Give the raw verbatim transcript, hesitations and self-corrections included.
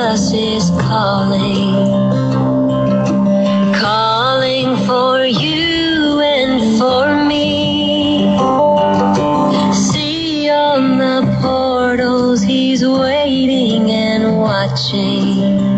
Jesus is calling, calling for you and for me. See on the portals, he's waiting and watching.